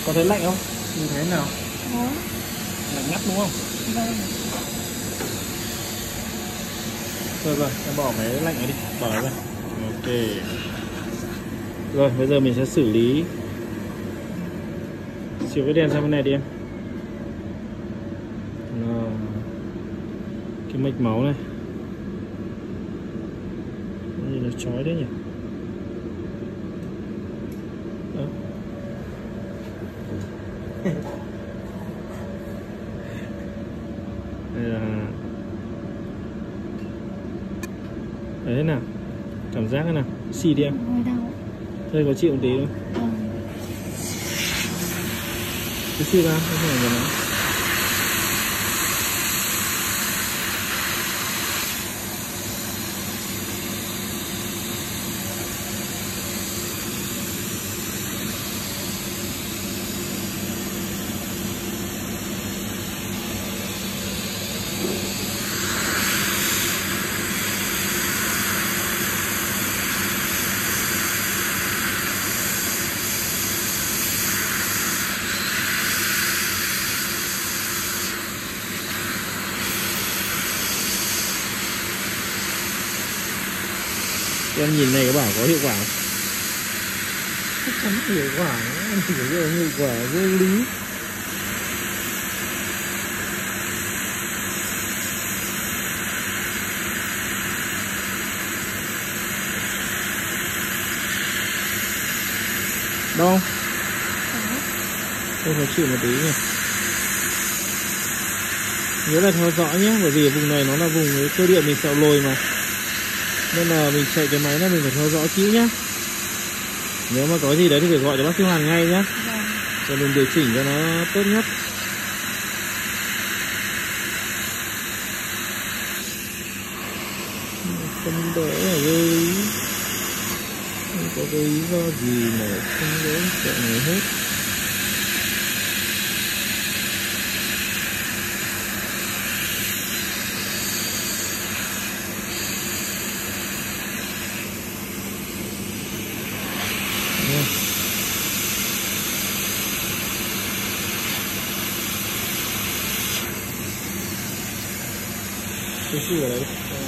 Có thấy lạnh không? Nhìn thấy nào? Có. Lạnh ngắt đúng không? Vâng. Rồi, em bỏ cái lạnh này đi, bỏ nó ra. Ok. Rồi, bây giờ mình sẽ xử lý. Xíu cái đèn sang bên này đi em. Nào. Cái mạch máu này. Nhìn nó chói đấy nhỉ. Đó. Đây là... Đấy thế nào? Cảm giác thế nào? Xì đi em. Hơi đau. Đây có chịu một tí không? Vâng. Cứ xì ra, không phải gần lắm. Em nhìn này có bảo có hiệu quả không? Chắc chắn hiệu quả, em chỉ có hiệu quả vô lý. Đâu? Tôi phải chịu một tí nhỉ. Nhớ là theo dõi nhé, bởi vì vùng này nó là vùng cái cơ địa mình sợ lồi mà. Nên là mình chạy cái máy này mình phải theo dõi kỹ nhá. Nếu mà có gì đấy thì phải gọi cho bác sĩ Hoàn ngay nhá. Vâng. Để mình điều chỉnh cho nó tốt nhất. Không đỡ là vô lý. Không có cái lý do gì mà không đỡ chạy này hết. Cái gì ở đấy?